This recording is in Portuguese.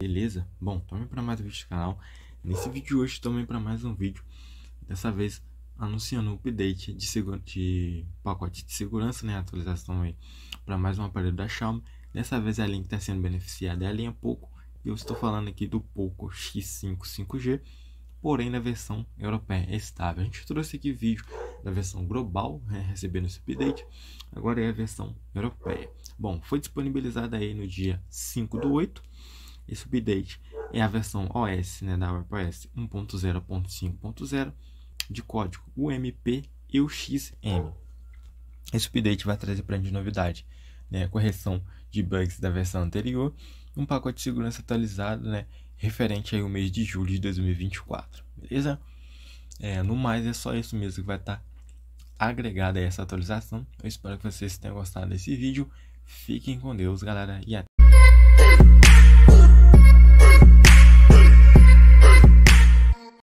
beleza? Bom, também para mais um vídeo do canal. Nesse vídeo de hoje também para mais um vídeo, dessa vez anunciando o update de pacote de segurança, né? Atualização aí para mais um aparelho da Xiaomi. Dessa vez a linha que está sendo beneficiada é a linha Poco. Eu estou falando aqui do Poco X5 5G, porém na versão europeia estável. A gente trouxe aqui vídeo da versão global, né, recebendo esse update. Agora é a versão europeia. Bom, foi disponibilizada aí no dia 5/8. Esse update é a versão OS, né, da WebOS 1.0.5.0 de código UMP e o XM. Esse update vai trazer para a gente novidade, né, a correção de bugs da versão anterior, um pacote de segurança atualizado, né, referente aí ao mês de julho de 2024, beleza? No mais é só isso mesmo que vai estar agregado a essa atualização. Eu espero que vocês tenham gostado desse vídeo. Fiquem com Deus, galera, e até.